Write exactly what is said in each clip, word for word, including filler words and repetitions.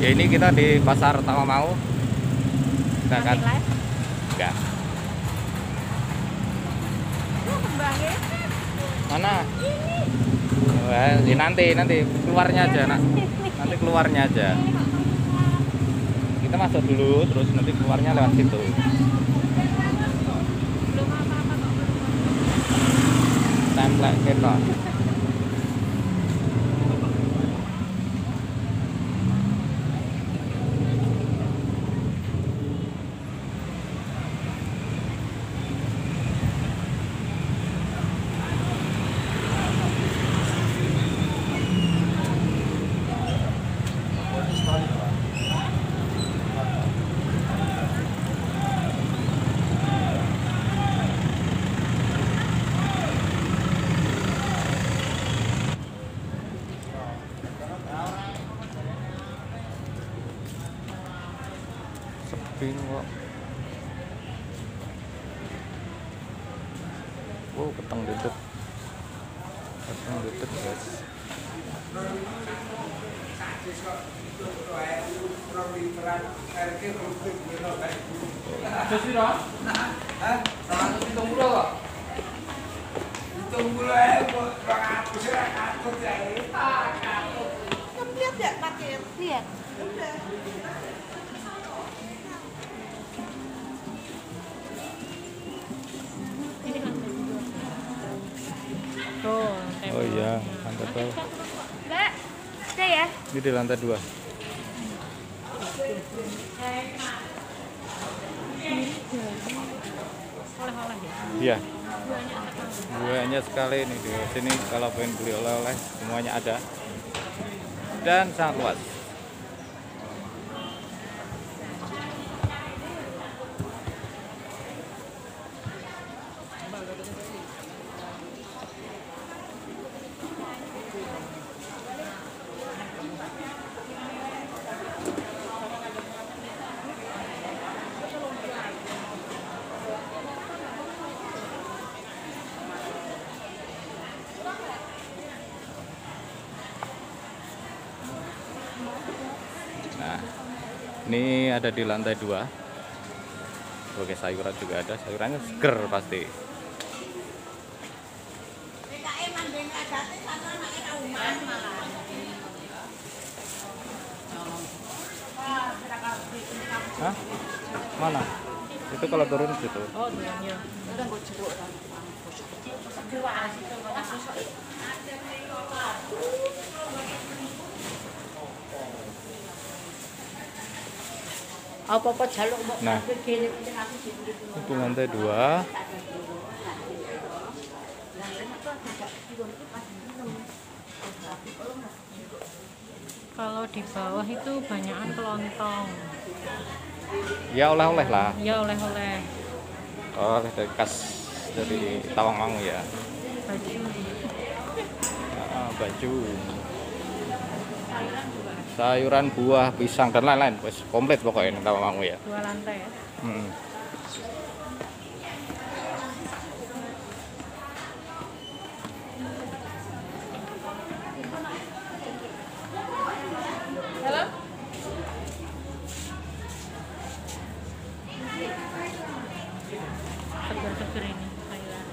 Ya ini kita di Pasar Tawangmangu. Kita akan enggak. Mana? Wah, ini nanti nanti keluarnya aja, Nak. Nanti keluarnya aja. Kita masuk dulu terus nanti keluarnya lewat situ. Template kita. Sepi kok. Wow, ketang duduk. Ketang duduk, guys. Lihat ya pakai lihat. Tuh, Oh iya, lantai bawah. Mbak, saya ya. Ini di lantai dua. oleh-oleh ya. Iya. Banyak Banyak sekali nih di sini kalau pengen beli oleh-oleh semuanya ada. Dan sangat luas. Nah, ini ada di lantai dua. Oke, sayuran juga ada. Sayurannya seger pasti. Hah? Mana? Itu kalau turun situ. Oh, iya. Apa-apa jaluk mbok. Nah, itu lantai dua. Kalau di bawah itu banyakan kelontong. Ya oleh-oleh lah. Ya oleh-oleh. Oleh dari khas dari Tawangmangu ya. Baju. Ah, baju. Sayuran, buah, pisang dan lain-lain. Wes komplit pokoknya ini Tawangmangu ya. Dua lantai ya. Hmm. Halo? Seger-seger ini sayuran.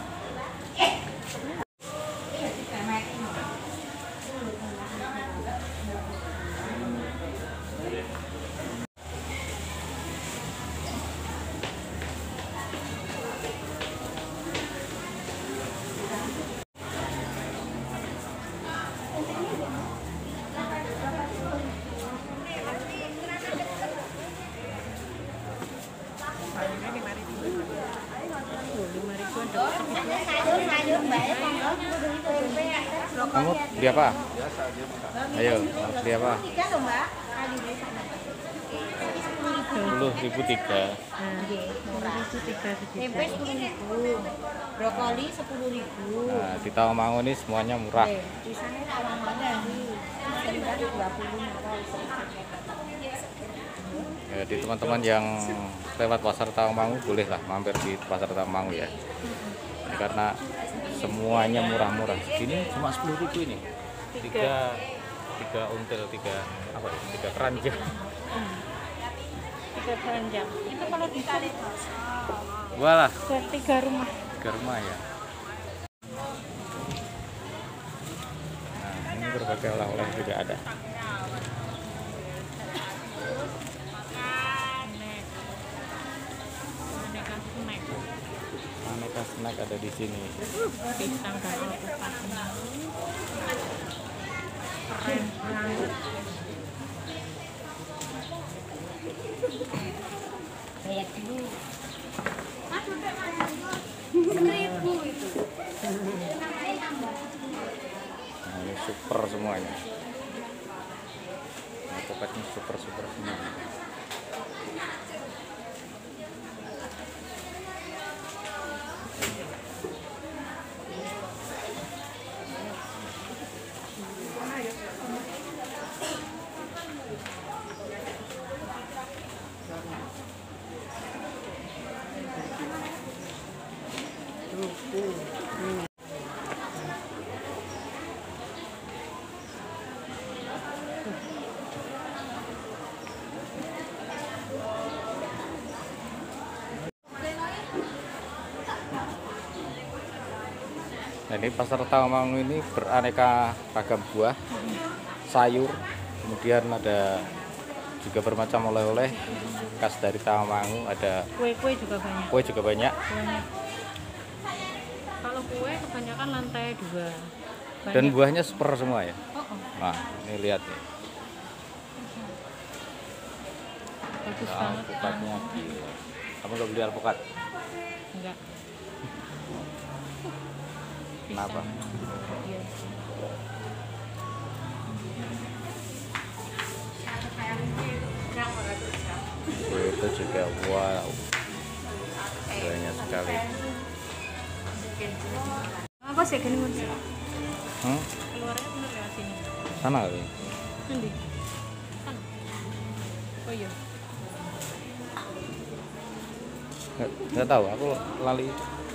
Kamu beli apa? Ayo, beli apa? Sepuluh ribu tiga. Nah, itu tiga segitu. Tempe sepuluh ribu, brokoli sepuluh ribu. Nah, di Tawangmangu ini semuanya murah. Pisangnya kalau mana nih? Sembilan dua puluh. Ya, di teman-teman yang lewat pasar Tawangmangu bolehlah mampir di pasar Tawangmangu ya. Ya, karena semuanya murah-murah. Ini cuma sepuluh ribu ini. Tiga tiga until, tiga apa ya? Tiga keranjang. Tiga keranjang. Itu kalau di sini Walah, buat tiga rumah. tiga rumah ya. Nah, ini berbagai oleh-oleh juga ada. Aneka snack. Aneka snack ada di sini. Pisang dan alpukatnya. Keren banget. Kayak dulu. Seribu itu. Nah, ini super semuanya. Nah, pokoknya super super semua. Nah, ini pasar Tawamangu ini beraneka ragam buah, sayur, kemudian ada juga bermacam oleh-oleh khas dari Tawamangu, ada Kue-kue juga banyak. kue juga banyak. Banyak. Kalau kue kebanyakan lantai dua. Banyak. Dan buahnya super semua ya. Oh, oh. Nah, ini lihat nih. Bagus Nah, banget. alpukatnya gila. Kamu nggak beli alpukat? Enggak. Kenapa? Iya. Kue itu juga wow, banyak sekali. Apa sih gini Mas? Hmm? Keluarnya bener lewat sini. Sana kali. Nanti. Sana. Oh iya. Nggak, nggak tahu, aku lali.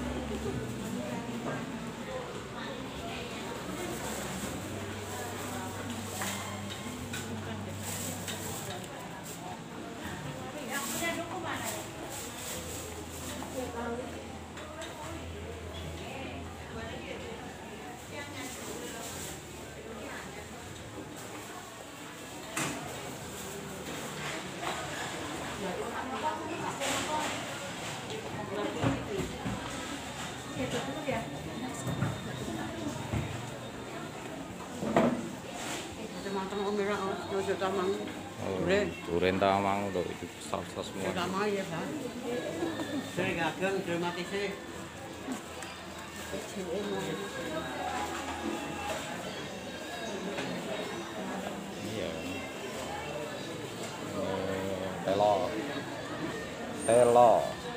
Oh, durian Tawamangu tuh itu besar-besar semua. Iya. Eh, Telo. Telo.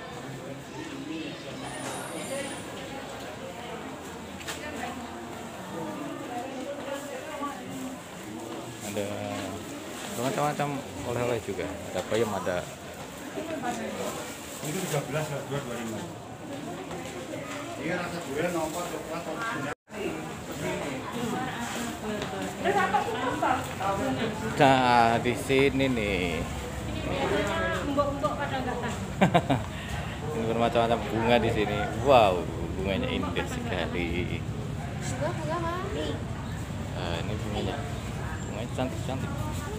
Ada macam-macam oleh-oleh juga. Ada peyem, ada Itu tiga belas dua dua puluh lima. Iya rasa durian nomor coklat atau Nah, di sini nih. Mbok-mbok pada enggak tahu. Ini bermacam-macam bunga di sini. Wow, bunganya indah sekali. Bunga mami. Nah, ini bunganya. Bunganya cantik-cantik.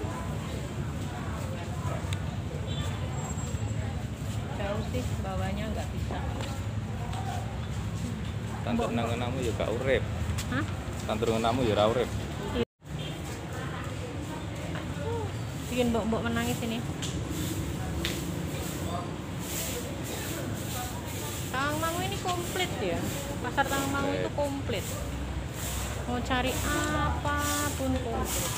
Jauh sih bawahnya nggak bisa. Tantur nangenamu juga urip. Hah? Tantur nangenamu ya ora urip. Bikin mbok-mbok menangis ini. Tawangmangu ini komplit ya. Pasar Tawangmangu itu komplit. Mau cari apapun komplit.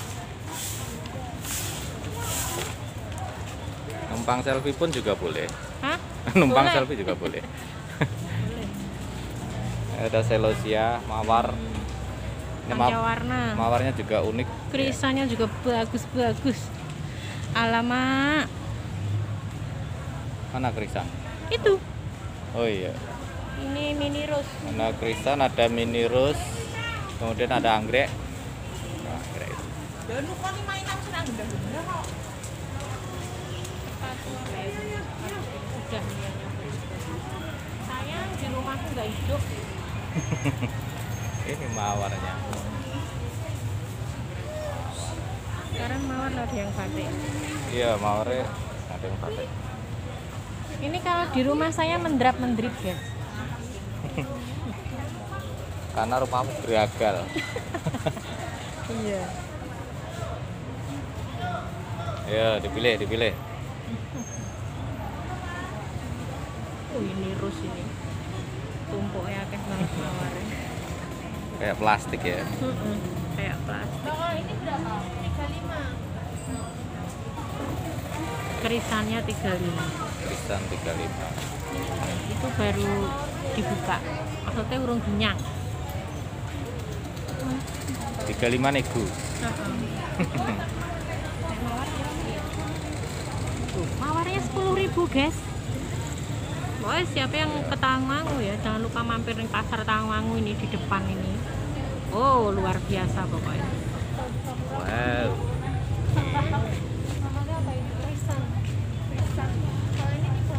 Numpang selfie pun juga boleh. Hah? Numpang Boleh. selfie juga boleh. Boleh. Ada celosia, mawar. Ini ma- Warna. mawarnya juga unik. Krisanya juga bagus-bagus. Alamak. Mana krisan? Itu. Oh iya. Ini mini rose. Ada krisan, ada mini rose, kemudian ada anggrek. Nah, anggrek itu. Dan lu kan mainan senang benda-benda kok. Sepatu apa ya? Udah ya. Sayang di rumahku nggak hidup. Ini mawarnya. Sekarang mawar ada yang batik. Iya, mawarnya ada yang pakai. Ini kalau di rumah saya mendrap-mendrip guys. Karena rumahmu beragal. Iya. Ya, dipilih, dipilih. Oh ini rus ini. Tumpuknya akeh banget mawarnya. Kayak plastik ya. Mm-mm, kayak plastik. Kalau ini berapa? tiga puluh lima. Kerisannya tiga puluh lima. Krisan tiga puluh lima. Itu baru dibuka. Maksudnya urung dinyang. tiga puluh lima nego. Tuh, mawarnya sepuluh ribu guys. Pokoknya siapa yang ke Tawangmangu ya, jangan lupa mampir di pasar Tawangmangu ini di depan ini. Oh, luar biasa pokoknya. Wow. Namanya apa ini? Krisan. Krisan. Kalau ini tiga.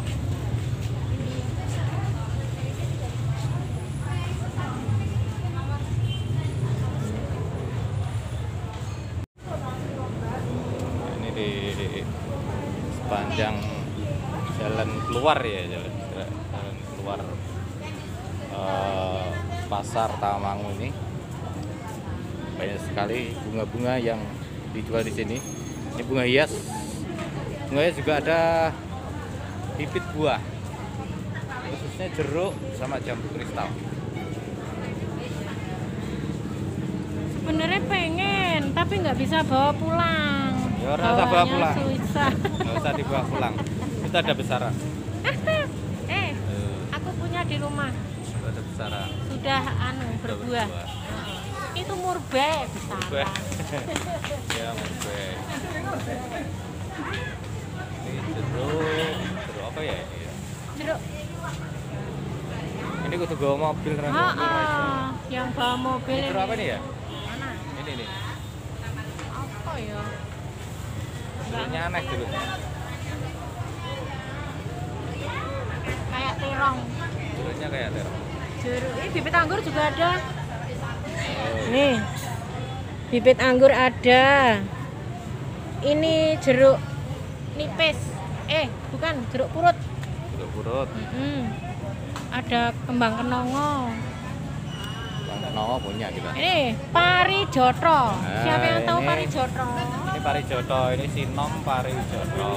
Ini di, di sepanjang jalan keluar ya, jalan, jalan keluar eh, pasar Tawangmangu ini banyak sekali bunga-bunga yang dijual di sini. Ini bunga hias. Bunga hias juga ada bibit buah, khususnya jeruk sama jambu kristal. Sebenarnya pengen, tapi nggak bisa bawa pulang. Ya, ora usah bawa Bawanya pulang. susah. Nggak usah dibawa pulang. Itu ada besaran. eh, Eh, aku punya di rumah. itu ada besaran. Sudah anu Sudah berbuah. Itu murbei besar. Murbei. Ya, murbei. Ini jeruk, jeruk apa ya ini? ya? Jeruk. Ini kudu bawa mobil kan? Ah, ah, yang bawa mobil Jeruk apa ini. nih ya? Mana? Ini nih. Apa ya? Jeruknya aneh dulu. Kayak terong. Jeruknya kayak terong. Jeruk ini bibit anggur juga ada. Oh, Nih. Bibit anggur ada. Ini jeruk nipis. Eh, bukan jeruk purut. jeruk purut. Mm-mm. Ada kembang kenongo. Bang Nono punya kita. Ini parijoto. Nah, Siapa yang tahu ini- parijoto? Ini parijoto, ini sinom parijoto.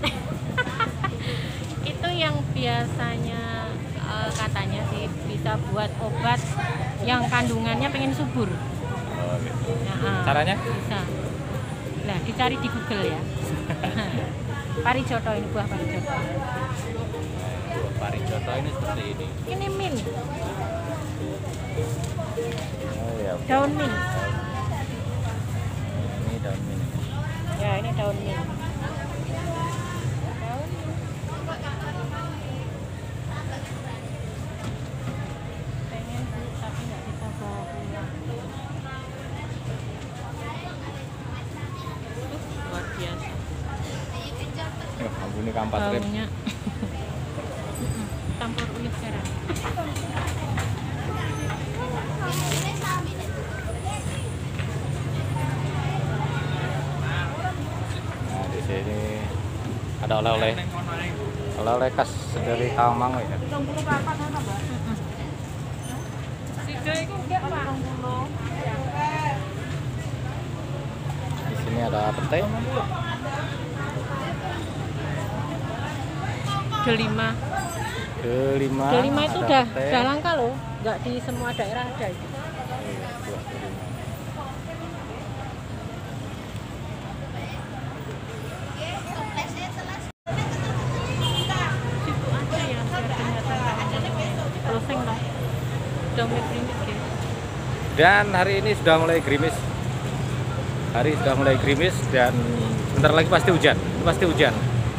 Itu yang biasanya eh, katanya sih bisa buat obat yang kandungannya pengen subur. Oh, gitu. Nah, Caranya? bisa. Nah, dicari di Google ya. Parijoto ini buah parijoto. Buah parijoto ini seperti ini. Ini mint, Oh ya. daun mint. Ini daun mint. Ya, ini daun mint. Pengen sih, tapi nggak bisa bawa pulang. Uh, luar biasa. Ya, ampun ini kampas rem. Baunya campur unik garam. Nah, di sini ada oleh-oleh. Oleh-oleh khas dari Tawangmangu ya. Sido iku enggak, Pak. Di sini ada pete. Delima. Delima. Delima itu ada udah pete. udah langka loh. Enggak di semua daerah ada itu. Iya, buah delima. Situ aja ya biar kelihatan closing lah. Udah mulai gerimis ya. Dan hari ini sudah mulai gerimis. Hari sudah mulai gerimis dan sebentar lagi pasti hujan. Itu pasti hujan.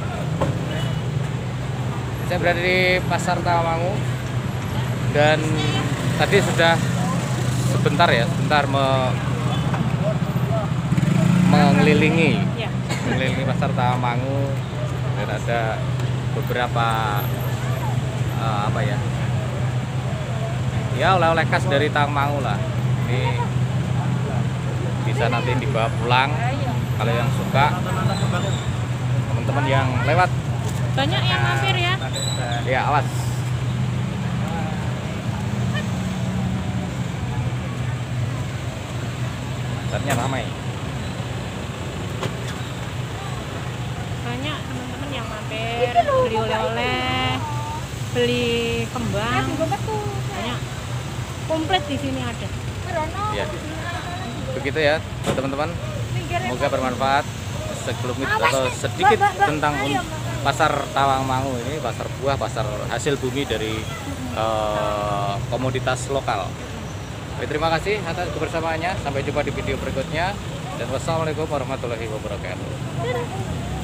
Saya berada di Pasar Tawangmangu dan tadi sudah sebentar ya, sebentar me, mengelilingi Ya. mengelilingi pasar Tawamangu, dan ada beberapa eh, apa ya ya oleh-oleh khas dari Tawamangu lah. Ini bisa nanti dibawa pulang kalau yang suka, teman-teman yang lewat. Banyak yang mampir ya. Ya, awas. Pasarnya ramai. Banyak teman-teman yang mampir beli oleh-oleh, beli kembang. Banyak. Komplit di sini ada. Ya. Begitu ya, teman-teman. Semoga bermanfaat sekelumit atau sedikit tentang pasar Tawamangu ini, pasar buah, pasar hasil bumi dari eh, komoditas lokal. Oke, terima kasih atas kebersamaannya. Sampai jumpa di video berikutnya. Dan wassalamualaikum warahmatullahi wabarakatuh.